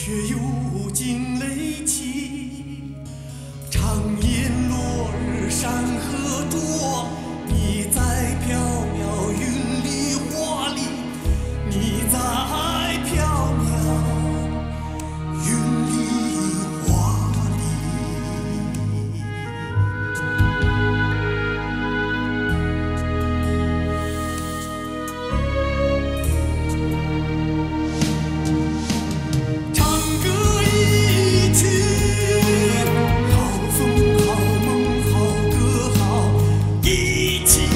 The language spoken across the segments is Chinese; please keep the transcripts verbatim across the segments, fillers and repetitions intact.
却又惊雷起。长夜落日山河灼，你在缥缈云里花里，你在缥缈云里花里。唱歌一曲，好风好梦好歌好一起。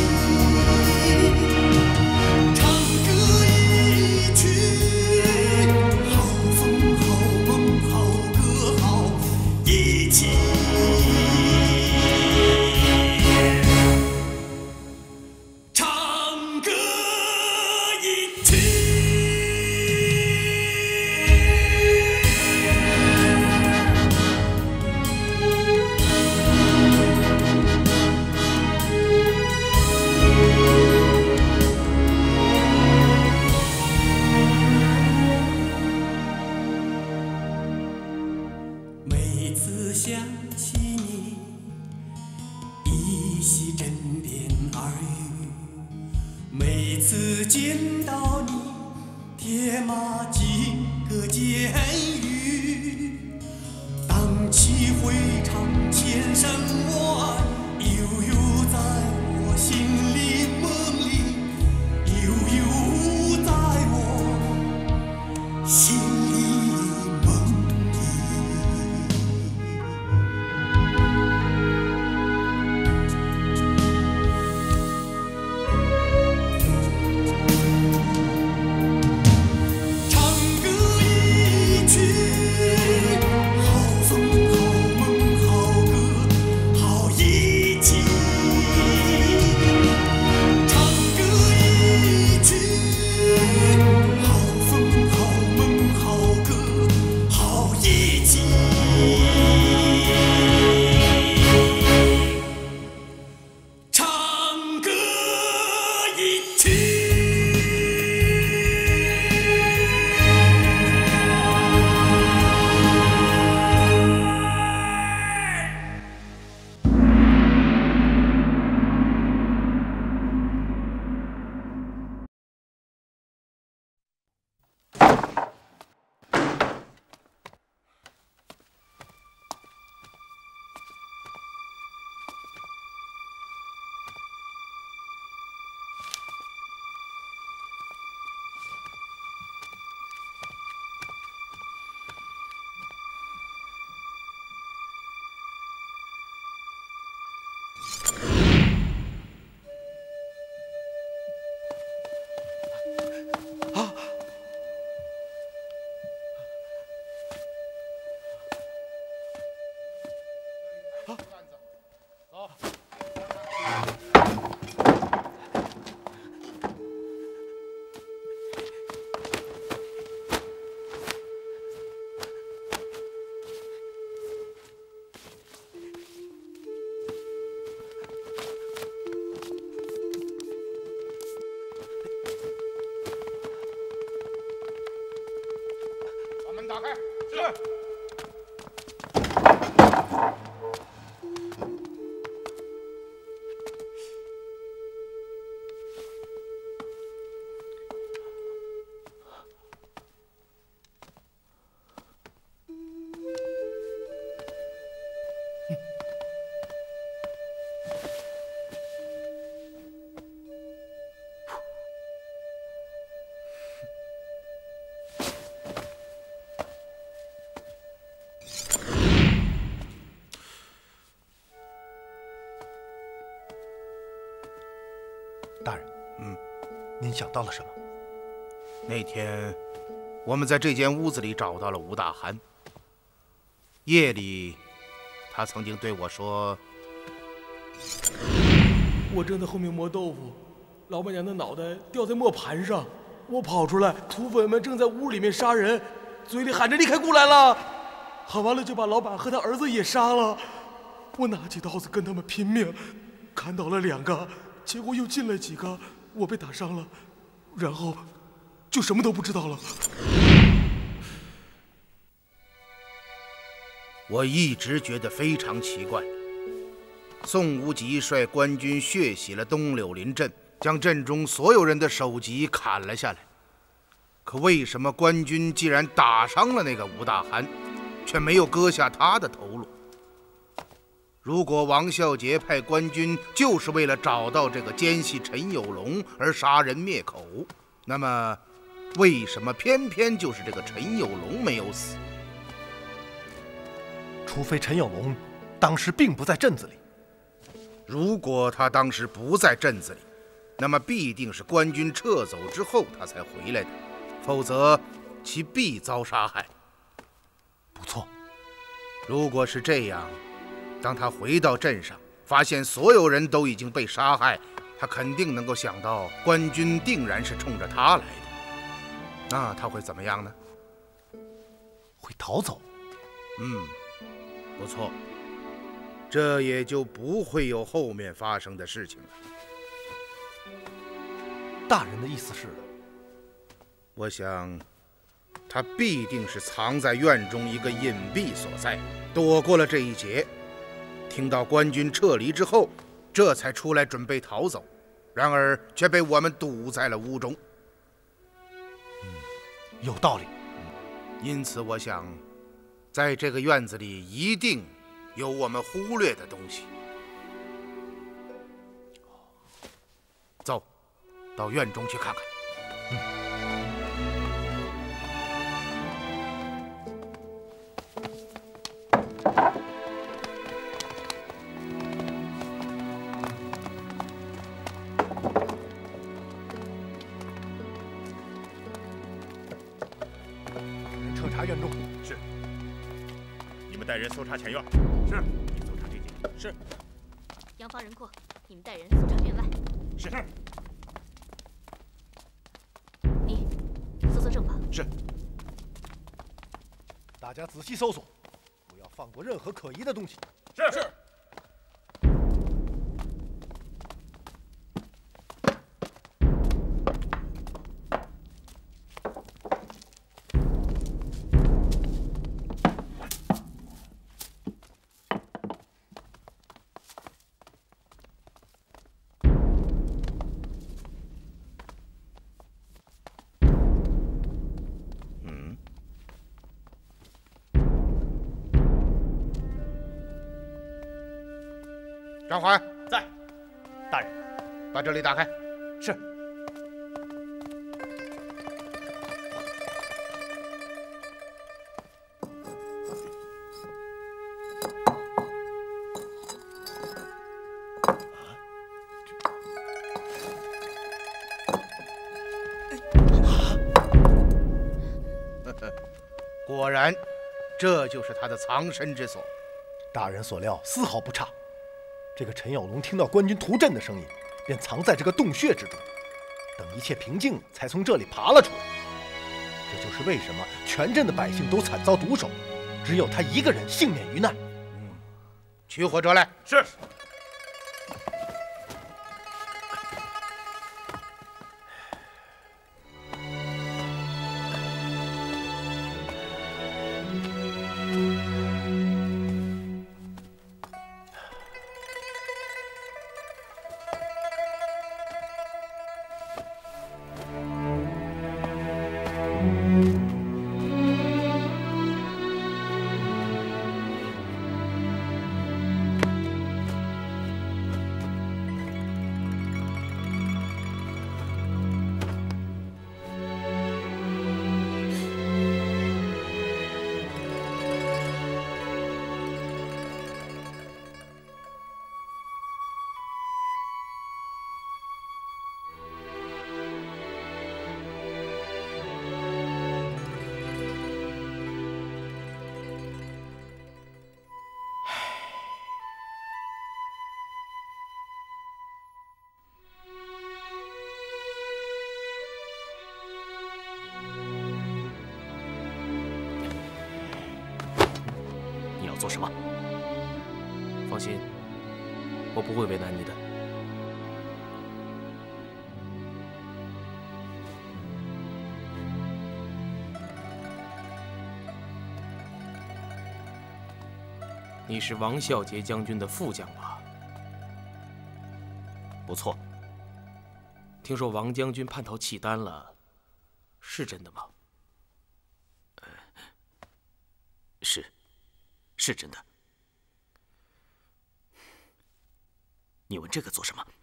唱歌一曲，好风好梦好歌好一起。唱歌一曲。每次想起你，依稀枕边耳语；每次见到你，铁马几个监狱。荡气回肠千山外，悠悠在我心里梦里，悠悠在我心里梦里。唱歌一曲，好风好梦好歌好一起。唱歌一曲，好风好梦好歌好一起。唱歌一曲。 把门打开。是。 大人，嗯，您想到了什么？ 那天，我们在这间屋子里找到了吴大涵。夜里，他曾经对我说：“ 我正在后面磨豆腐，老板娘的脑袋掉在磨盘上，我跑出来，土匪们正在屋里面杀人，嘴里喊着离开屋来了，喊完了就把老板和他儿子也杀了。我拿起刀子跟他们拼命，砍倒了两个。”结果又进来几个，我被打伤了，然后就什么都不知道了。 我一直觉得非常奇怪。宋无极率官军血洗了东柳林镇，将镇中所有人的首级砍了下来。可为什么官军既然打伤了那个吴大汗，却没有割下他的头颅？如果王孝杰派官军就是为了找到这个奸细陈有龙而杀人灭口，那么为什么偏偏就是这个陈有龙没有死？ 除非陈有龙当时并不在镇子里。 如果他当时不在镇子里，那么必定是官军撤走之后他才回来的，否则其必遭杀害。 不错， 如果是这样，当他回到镇上，发现所有人都已经被杀害，他肯定能够想到官军定然是冲着他来的。那他会怎么样呢？ 会逃走。 嗯，不错，这也就不会有后面发生的事情了。 大人的意思是？ 我想，他必定是藏在院中一个隐蔽所在，躲过了这一劫。听到官军撤离之后，这才出来准备逃走，然而却被我们堵在了屋中。 嗯，有道理。 因此，我想，在这个院子里一定有我们忽略的东西。走，到院中去看看。嗯。 彻查院中。 是。你们带人搜查前院。是。你搜查这间。是。 杨方人过，你们带人搜查院外。 是。 你搜搜正房。 是。 大家仔细搜索，不要放过任何可疑的东西。 是。是。 张怀在，大人， 把这里打开。 是。 果然，这就是他的藏身之所。 大人所料丝毫不差。这个陈有龙听到官军屠镇的声音，便藏在这个洞穴之中，等一切平静，才从这里爬了出来。这就是为什么全镇的百姓都惨遭毒手，只有他一个人幸免于难。 嗯，取火者来。 是。 做什么？放心，我不会为难你的。 你是王孝杰将军的副将吧？ 不错。 听说王将军叛逃契丹了，是真的吗？ 呃，是，是真的。你问这个做什么？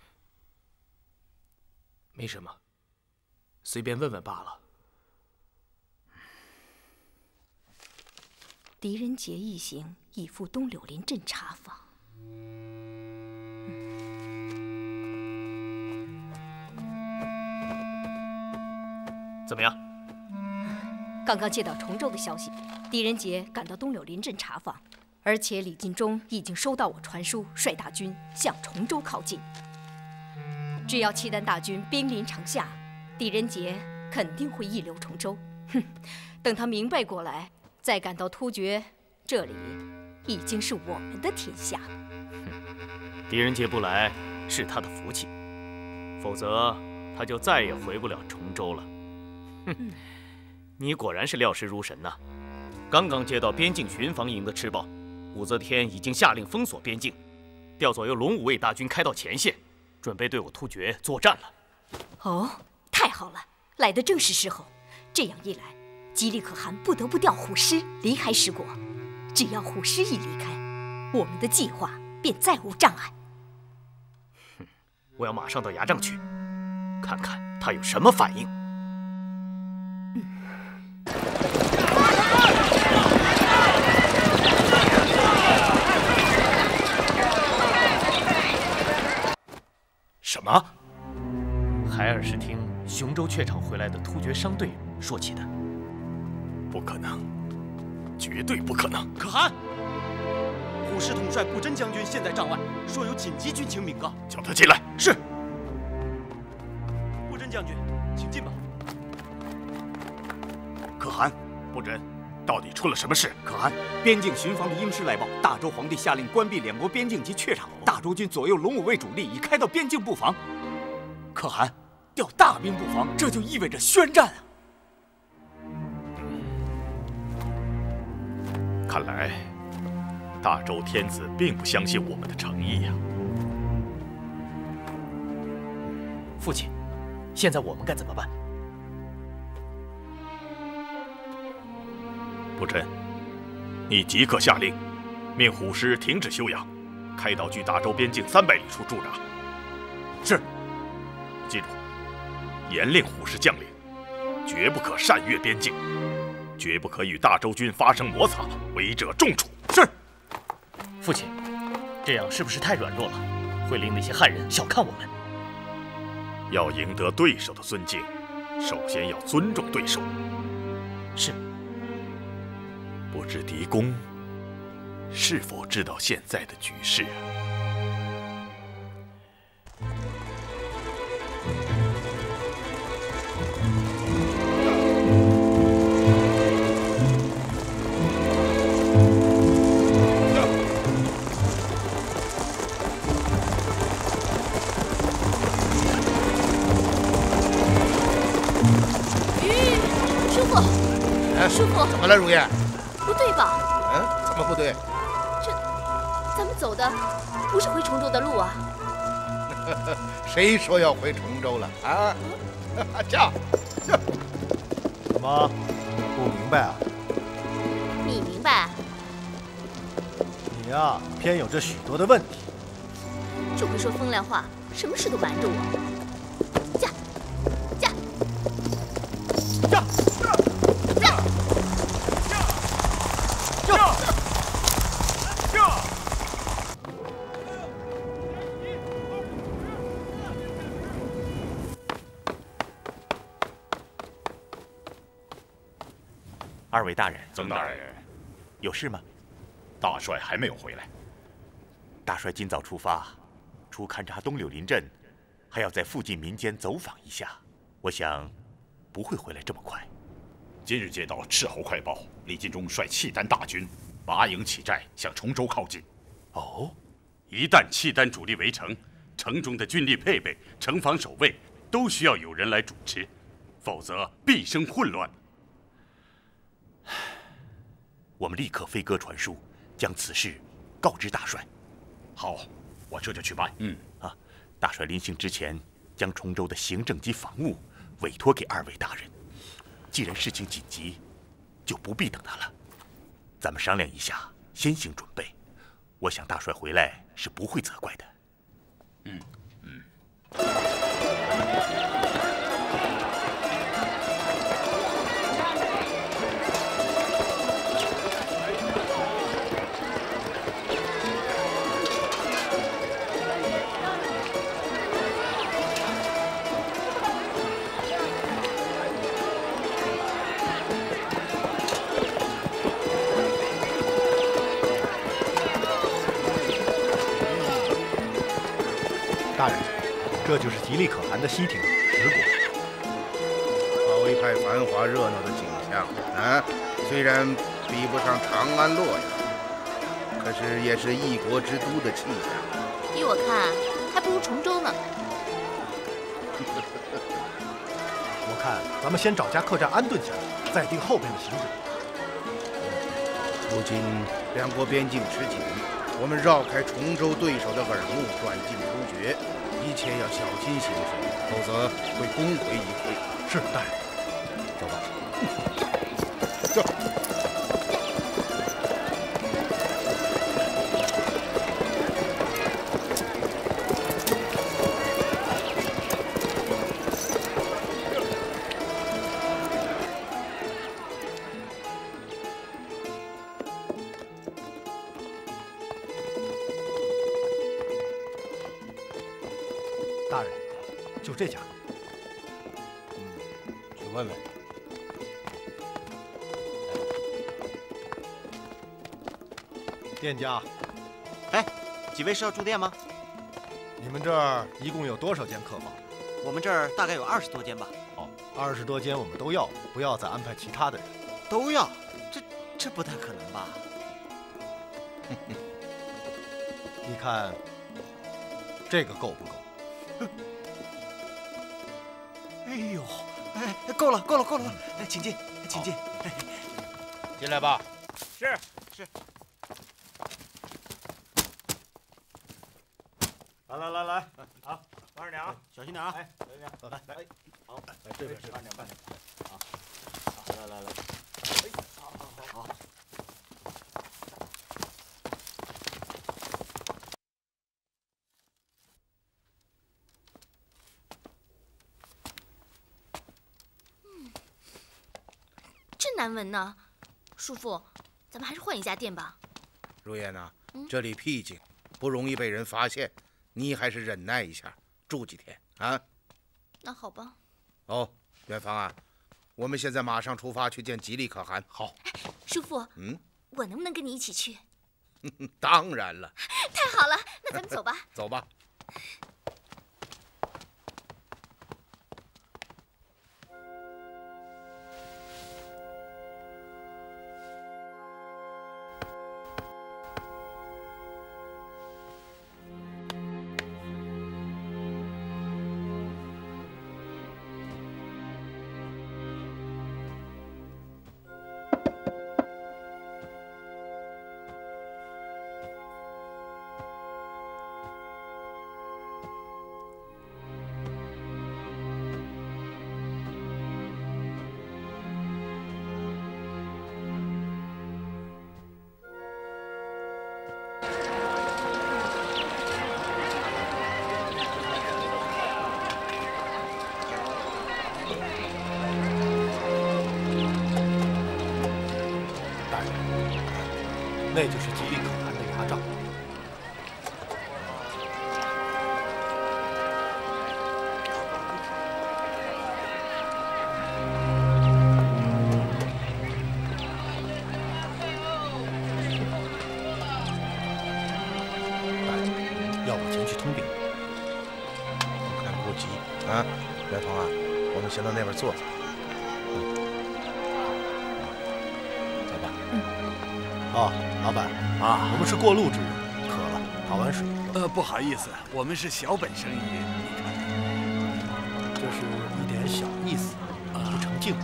没什么，随便问问罢了。 狄仁杰一行已赴东柳林镇查访。 怎么样？ 刚刚接到崇州的消息，狄仁杰赶到东柳林镇查访，而且李尽忠已经收到我传书，率大军向崇州靠近。只要契丹大军兵临城下，狄仁杰肯定会一留崇州。哼，等他明白过来，再赶到突厥，这里已经是我们的天下了。 狄仁杰不来是他的福气，否则他就再也回不了崇州了。哼，你果然是料事如神呐！刚刚接到边境巡防营的吃报，武则天已经下令封锁边境，调左右龙武卫大军开到前线，准备对我突厥作战了。 哦，太好了，来的正是时候。这样一来，吉利可汗不得不调虎师离开石国。只要虎师一离开，我们的计划便再无障碍。 哼，我要马上到牙帐去，看看他有什么反应。 什么？ 海尔是听雄州雀场回来的突厥商队说起的。 不可能，绝对不可能！ 可汗，虎师统帅步真将军现在帐外，说有紧急军情禀告。 叫他进来。 是。步真将军，请进吧。 可汗，步真，到底出了什么事？ 可汗，边境巡防的鹰师来报，大周皇帝下令关闭两国边境及雀场，大周军左右龙武卫主力已开到边境布防。可汗，调大兵布防，这就意味着宣战啊！ 看来，大周天子并不相信我们的诚意呀。 父亲，现在我们该怎么办？ 步真，你即刻下令，命虎师停止休养，开到距大周边境三百里处驻扎。 是。 记住，严令虎师将领，绝不可擅越边境，绝不可与大周军发生摩擦，违者重处。 是。 父亲，这样是不是太软弱了？会令那些汉人小看我们。 要赢得对手的尊敬，首先要尊重对手。 是。 不知狄公是否知道现在的局势啊？ 师傅， 怎么了，如燕？ 不对吧？ 嗯，怎么不对？ 这，咱们走的不是回崇州的路啊！ 谁说要回崇州了啊？驾！ 怎么不明白啊？ 你明白？ 你呀，偏有着许多的问题。 就会说风凉话，什么事都瞒着我。驾！驾！ 驾！ 二位大人， 曾大人， 有事吗？ 大帅还没有回来。 大帅今早出发，除勘察东柳林镇，还要在附近民间走访一下。我想，不会回来这么快。 今日接到斥候快报，李尽忠率契丹大军拔营起寨，向崇州靠近。 哦， 一旦契丹主力围城，城中的军力配备、城防守卫都需要有人来主持，否则必生混乱。 我们立刻飞鸽传书，将此事告知大帅。 好，我这就去办。 嗯啊，大帅临行之前，将崇州的行政及防务委托给二位大人。既然事情紧急，就不必等他了。咱们商量一下，先行准备。我想大帅回来是不会责怪的。 嗯嗯。 大人，这就是极力可汗的西庭石国。 好一派繁华热闹的景象啊！虽然比不上长安洛阳，可是也是一国之都的气象。 依我看，还不如崇州呢。 我看咱们先找家客栈安顿下来，再定后边的行程。 如今两国边境吃紧。 我们绕开崇州对手的耳目，转进突厥，一切要小心行事，否则会功亏一篑。 是，大人。走吧。 走。 大人，就这家。 嗯，去问问。 店家， 哎，几位是要住店吗？ 你们这儿一共有多少间客房？ 我们这儿大概有二十多间吧。 哦，二十多间我们都要，不要再安排其他的人。 都要？这这不太可能吧？ 你看，这个够不够？ 哎呦，哎，够了，够了，够了，哎，请进，请进， 进来吧。 是是。 来来来来，好，慢着点啊， 小心点啊， 哎，小心点，来来，好，来这边是， 慢点慢点，好，好，来来来，哎，好好好好。 真难闻呢，叔父，咱们还是换一家店吧。 如烟呐，这里僻静，不容易被人发现，你还是忍耐一下，住几天啊。 那好吧。 哦，元芳啊，我们现在马上出发去见吉利可汗。 好， 叔父， 嗯， 我能不能跟你一起去？ 当然了。 太好了，那咱们走吧。 走吧。 那就是吉利可汗的牙帐。大人，要我前去通禀？ 不看不急啊，元芳啊，我们先到那边坐坐。 哦，老板啊，我们是过路之人，渴了，讨碗水。 呃，不好意思，我们是小本生意，你看， 这是一点小意思，不成敬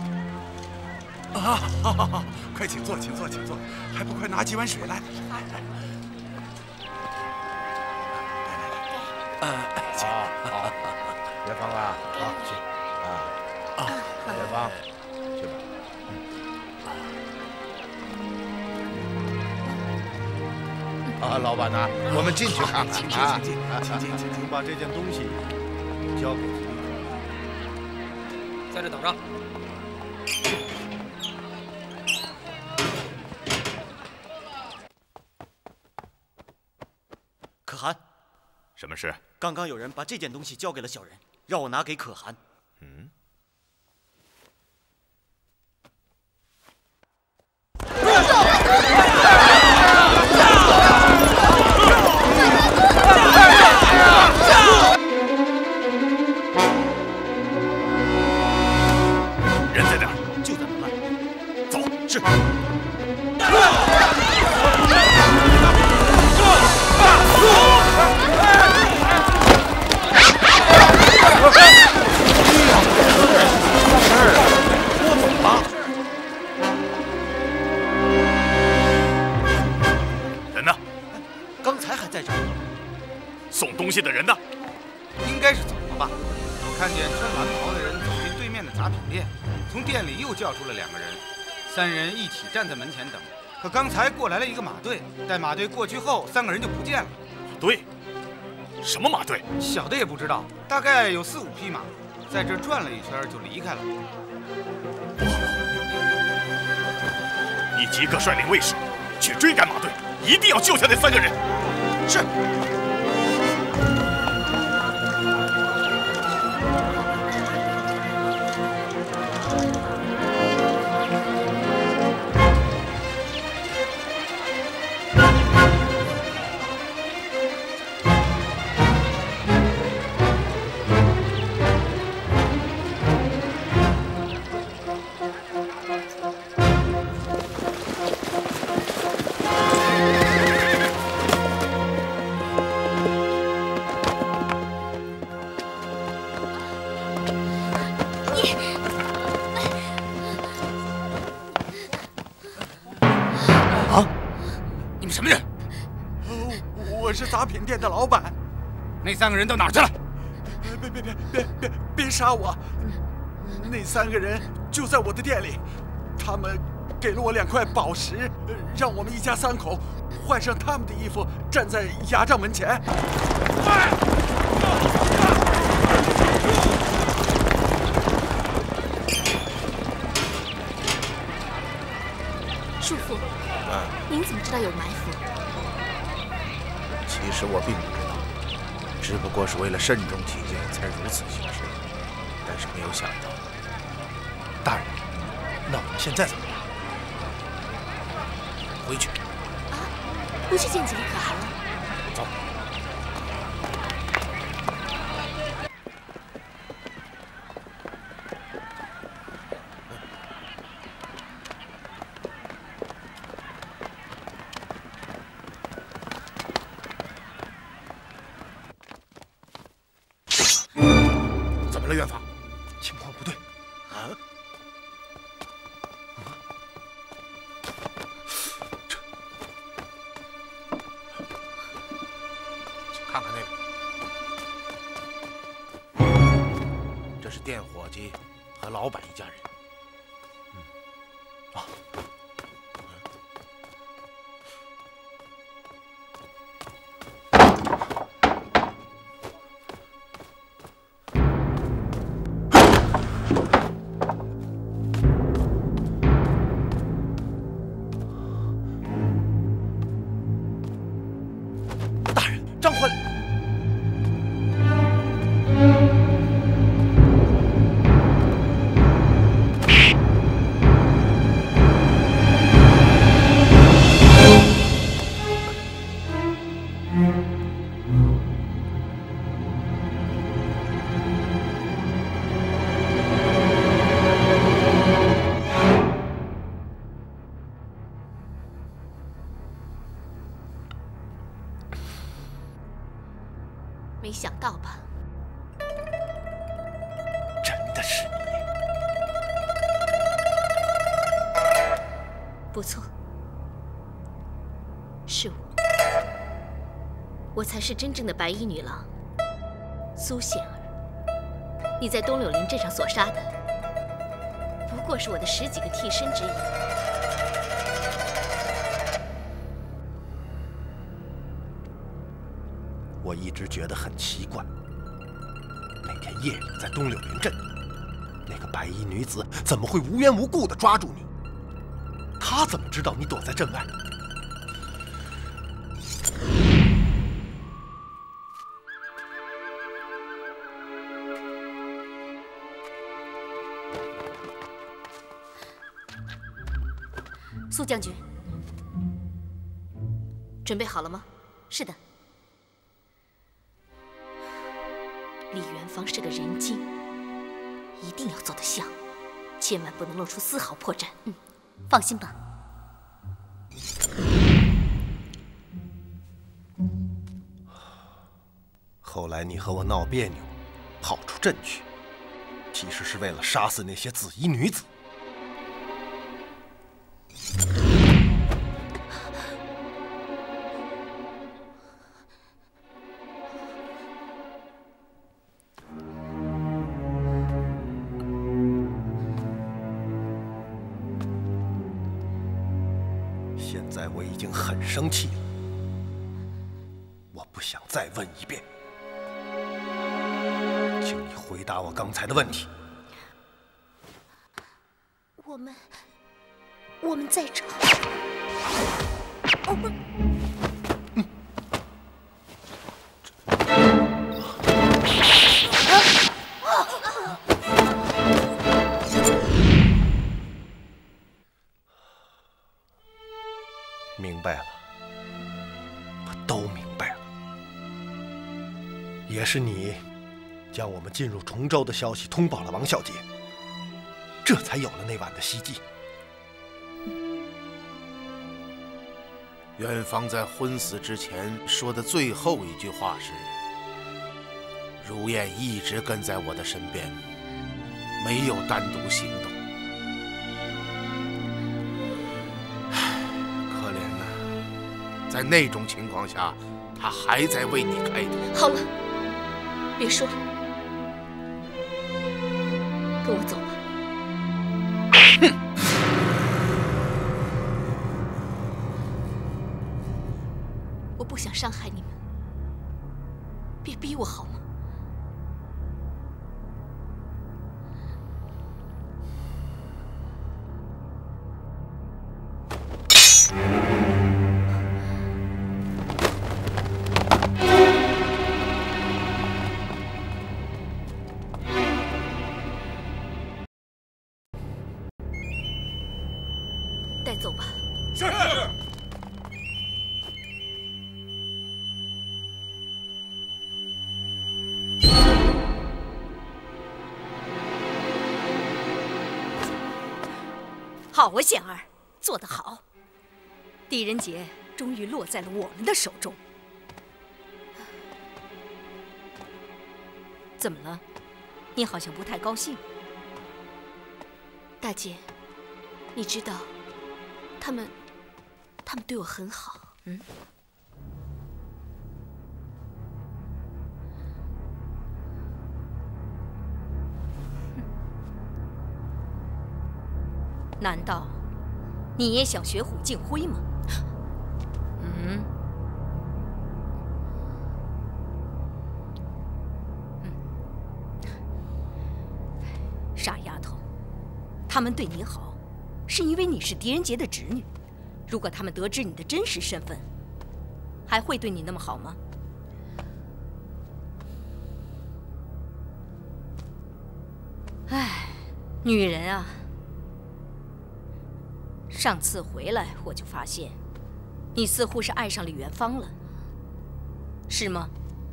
啊！好好好，快请坐，请坐，请坐，还不快拿几碗水来？ 啊，好，好，元芳啊，好，去，啊，啊，元芳，去吧。啊，老板呐，我们进去看看啊！ 请进，请进，请请把这件东西交给自己。 在这等着。 可汗， 什么事？ 刚刚有人把这件东西交给了小人，让我拿给可汗。 嗯。人在哪儿？ 就在门外。 走，是。人呢？ 刚才还在这儿。 送东西的人呢？ 应该是走了吧？我看见穿蓝袍的人走进对面的杂品店，从店里又叫出了两个人，三人一起站在门前等。可刚才过来了一个马队，待马队过去后，三个人就不见了。 马队？什么马队？ 小的也不知道，大概有四五匹马，在这转了一圈就离开了。 不好，你即刻率领卫士去追赶马队，一定要救下那三个人。 是。 杂品店的老板， 那三个人到哪儿去了？ 别别别别别别杀我！那三个人就在我的店里，他们给了我两块宝石，让我们一家三口换上他们的衣服，站在衙帐门前。 叔父， 啊， 您怎么知道有埋伏？ 其实我并不知道，只不过是为了慎重起见才如此行事。但是没有想到， 大人，那我们现在怎么办？ 回去。 啊，不去见几位可汗了？ 走。怎么了，元芳？ 情况不对。 啊？这，请看看那个，这是店伙计和老板一家人。 嗯，啊。 没想到吧？ 真的是你！ 不错，是我，我才是真正的白衣女郎。 苏显儿，你在东柳林镇上所杀的，不过是我的十几个替身之一。 我一直觉得很奇怪，那天夜里在东柳林镇，那个白衣女子怎么会无缘无故地抓住你？她怎么知道你躲在镇外？ 苏将军，准备好了吗？是的。李元芳是个人精，一定要做得像，千万不能露出丝毫破绽。嗯，放心吧。 后来你和我闹别扭，跑出镇去，其实是为了杀死那些紫衣女子。现在我已经很生气了，我不想再问一遍，请你回答我刚才的问题。 我们，我们在找。哦不。嗯。 明白了，我都明白了。也是你将我们进入崇州的消息通报了王小姐，这才有了那晚的袭击。 元芳在昏死之前说的最后一句话是：“如燕一直跟在我的身边，没有单独行动。”可怜呐，在那种情况下，他还在为你开脱。 好了，别说了，跟我走吧。我不想伤害你们，别逼我好吗？带走吧。是。 好啊，显儿，做得好！狄仁杰终于落在了我们的手中。怎么了？你好像不太高兴。 大姐，你知道，他们，他们对我很好。 嗯。难道你也想学虎进灰吗？嗯，嗯，傻丫头，他们对你好，是因为你是狄仁杰的侄女。如果他们得知你的真实身份，还会对你那么好吗？唉，女人啊。上次回来，我就发现，你似乎是爱上李元芳了，是吗？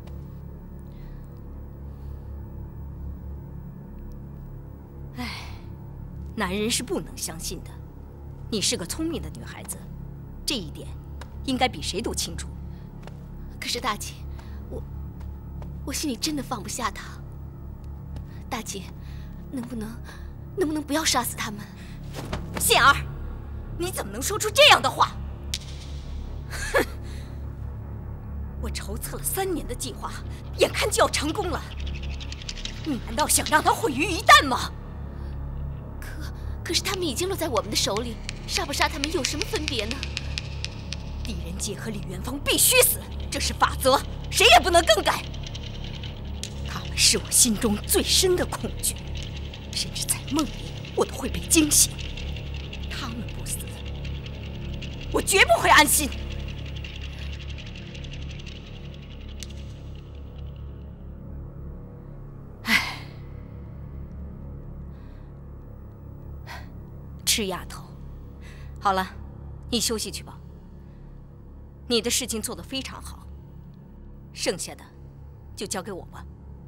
唉，男人是不能相信的。你是个聪明的女孩子，这一点应该比谁都清楚。 可是大姐，我我心里真的放不下他。大姐，能不能能不能不要杀死他们？ 显儿。你怎么能说出这样的话？哼！ 我筹策了三年的计划，眼看就要成功了。你难道想让它毁于一旦吗？ 可可是他们已经落在我们的手里，杀不杀他们有什么分别呢？ 狄仁杰和李元芳必须死，这是法则，谁也不能更改。他们是我心中最深的恐惧，甚至在梦里我都会被惊醒。他们不死，我绝不会安心。唉，赤丫头，好了，你休息去吧。你的事情做得非常好，剩下的就交给我吧。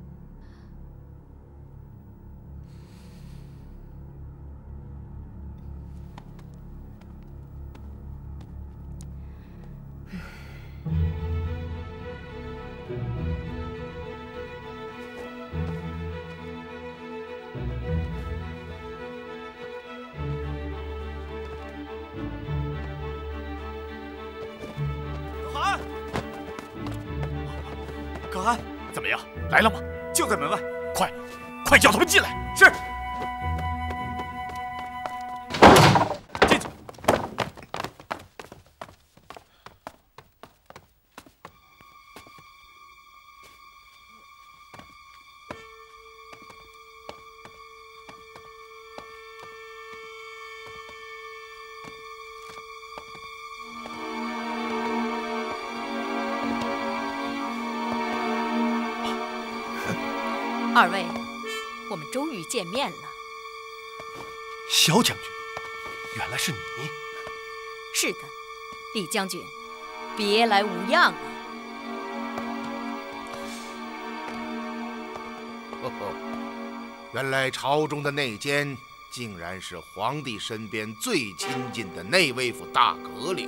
可汗， 怎么样？来了吗？ 就在门外， 快，快叫他们进来！ 是。 进去。 二位，我们终于见面了。 萧将军，原来是你。 是的，李将军，别来无恙啊。 哦吼，原来朝中的内奸竟然是皇帝身边最亲近的内卫府大阁领。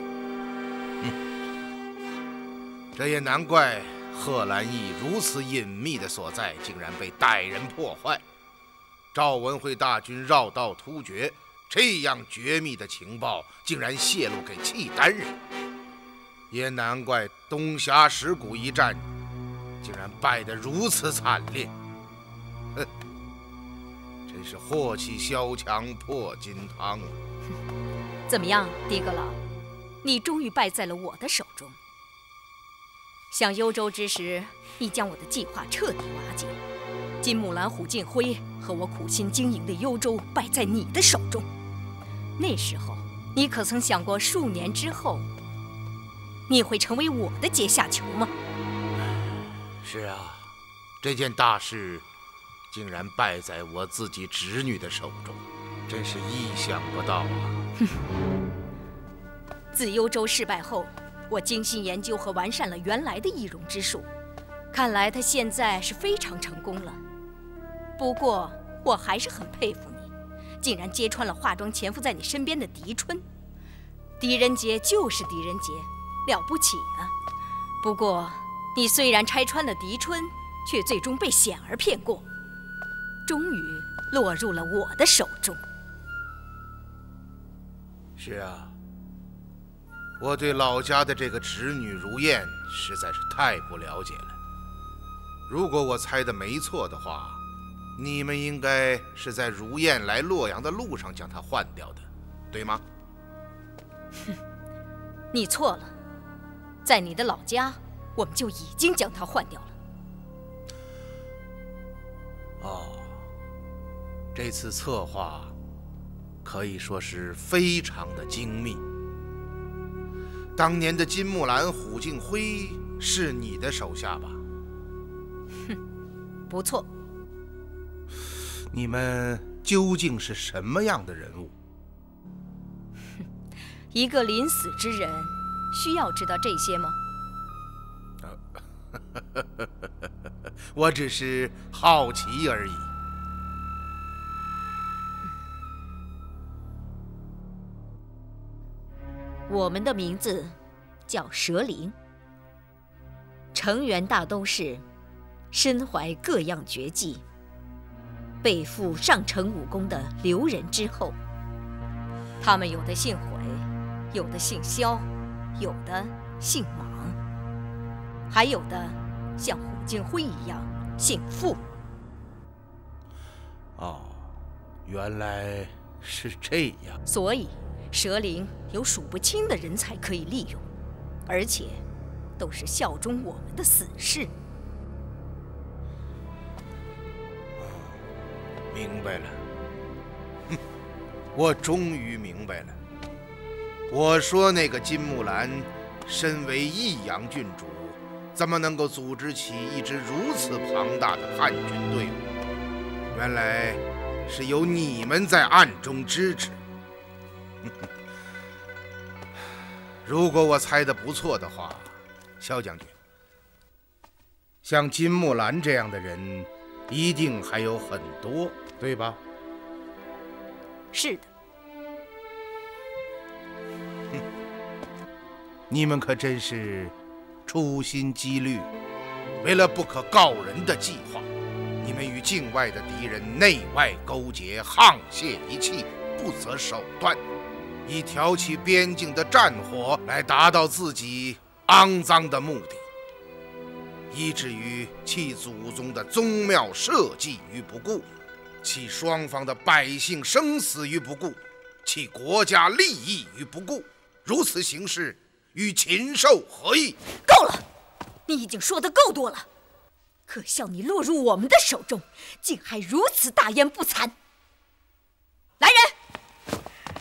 嗯，这也难怪。贺兰义如此隐秘的所在，竟然被歹人破坏。赵文慧大军绕道突厥，这样绝密的情报竟然泄露给契丹人，也难怪东峡石谷一战竟然败得如此惨烈。哼，真是祸起萧墙破金汤啊！ 怎么样，狄阁老，你终于败在了我的手中。向幽州之时，你将我的计划彻底瓦解，金木兰、虎进辉和我苦心经营的幽州败在你的手中。那时候，你可曾想过数年之后，你会成为我的阶下囚吗？ 是啊，这件大事竟然败在我自己侄女的手中，真是意想不到啊！ 哼，自幽州失败后，我精心研究和完善了原来的易容之术，看来他现在是非常成功了。不过我还是很佩服你，竟然揭穿了化妆潜伏在你身边的狄春。狄仁杰就是狄仁杰，了不起啊！不过你虽然拆穿了狄春，却最终被显儿骗过，终于落入了我的手中。 是啊。我对老家的这个侄女如燕实在是太不了解了。如果我猜的没错的话，你们应该是在如燕来洛阳的路上将她换掉的，对吗？ 哼，你错了，在你的老家，我们就已经将她换掉了。 哦，这次策划可以说是非常的精密。当年的金木兰、虎敬辉是你的手下吧？ 哼，不错。 你们究竟是什么样的人物？ 哼，一个临死之人，需要知道这些吗？ 我只是好奇而已。 我们的名字叫蛇灵，成员大都是身怀各样绝技、背负上乘武功的留人之后。他们有的姓毁，有的姓萧，有的姓莽。 还有的像胡金辉一样姓傅。 哦，原来是这样。 所以，蛇灵有数不清的人才可以利用，而且都是效忠我们的死士。 明白了，哼，我终于明白了。我说那个金木兰，身为益阳郡主，怎么能够组织起一支如此庞大的叛军队伍？原来是有你们在暗中支持。如果我猜的不错的话，萧将军，像金木兰这样的人，一定还有很多，对吧？ 是的。 哼，你们可真是处心积虑，为了不可告人的计划，你们与境外的敌人内外勾结，沆瀣一气，不择手段，以挑起边境的战火来达到自己肮脏的目的，以至于弃祖宗的宗庙社稷于不顾，弃双方的百姓生死于不顾，弃国家利益于不顾。如此行事，与禽兽何异？ 够了！你已经说得够多了。可笑你落入我们的手中，竟还如此大言不惭！来人！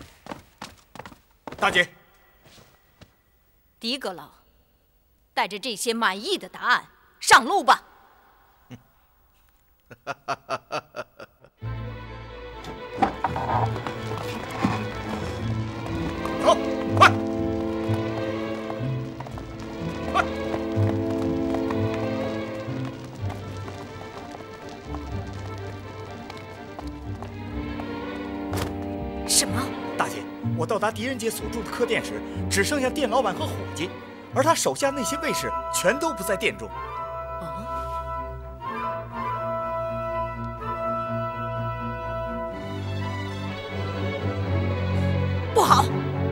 大姐， 狄阁老，带着这些满意的答案上路吧。 走，快！快！ 什么？ 大姐，我到达狄仁杰所住的客店时，只剩下店老板和伙计，而他手下那些卫士全都不在店中。 不好！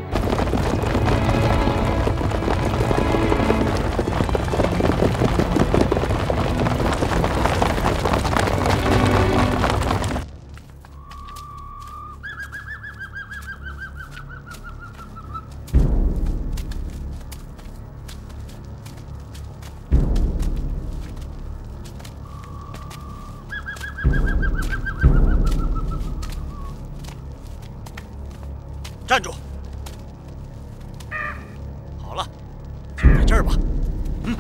站住！好了，就在这儿吧。嗯。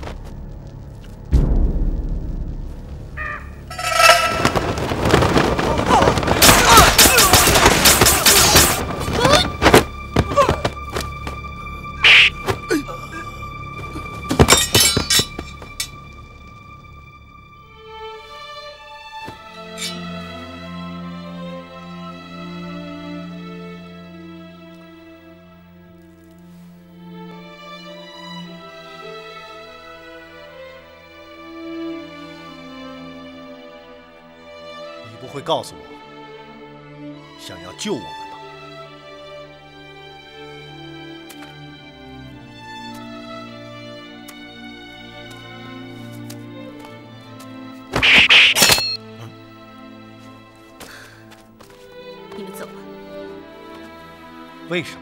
不会告诉我，想要救我们吧？ 你们走吧。 为什么？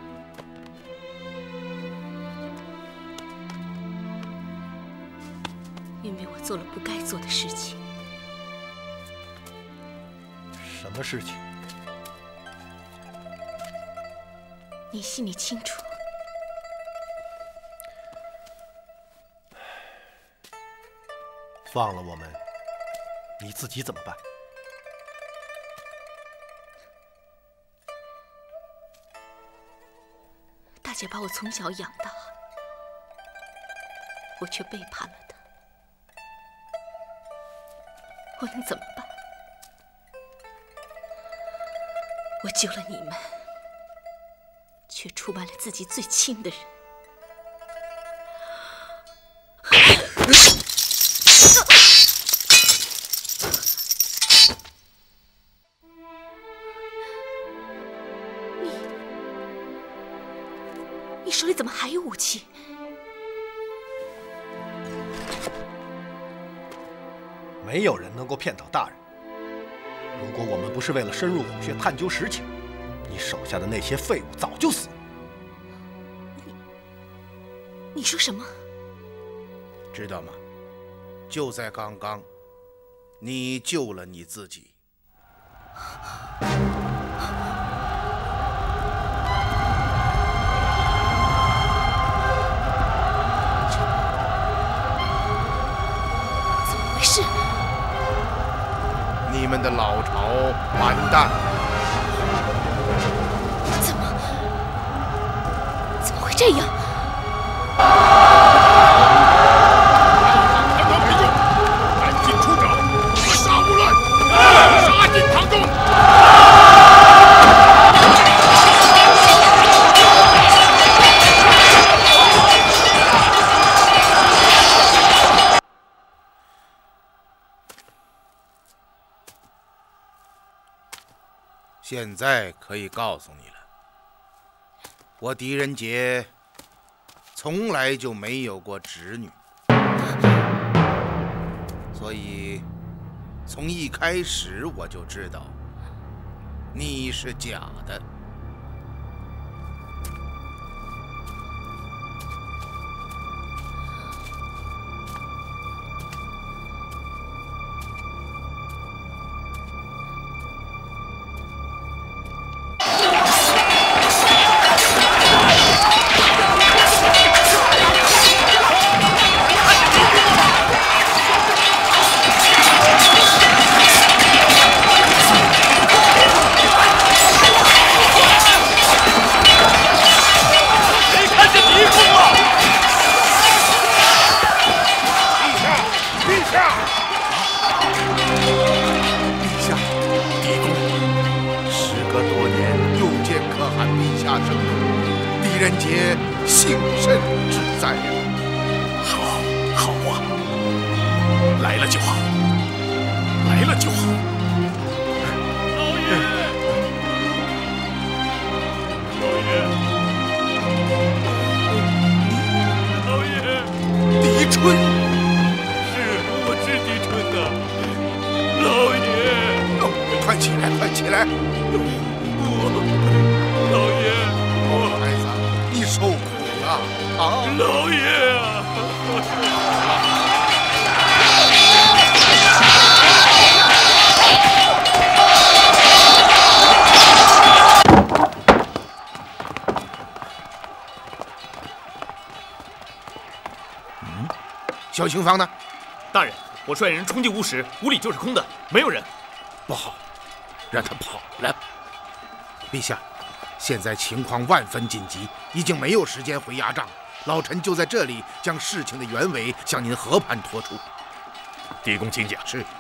因为我做了不该做的事情。 什么事情？ 你心里清楚。 放了我们，你自己怎么办？ 大姐把我从小养大，我却背叛了她，我能怎么办？我救了你们，却出卖了自己最亲的人。你，你手里怎么还有武器？ 没有人能够骗倒大人。如果我们不是为了深入虎穴探究实情，你手下的那些废物早就死了。 你，你说什么？ 知道吗？就在刚刚，你救了你自己。 怎么回事？ 你们的老巢完蛋！ 怎么？怎么会这样？ 谈判没用，赶紧出掌，扼杀无乱，杀进堂中！ 现在可以告诉你了，我狄仁杰从来就没有过侄女，所以从一开始我就知道你是假的。萧清芳呢？ 大人，我率人冲进屋时，屋里就是空的，没有人。 不好，让他跑了。陛下，现在情况万分紧急，已经没有时间回衙帐。老臣就在这里将事情的原委向您和盘托出。 狄公请讲。 是。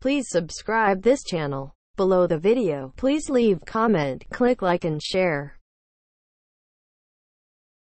Please subscribe this channel. Below the video, please leave comment, click like and share.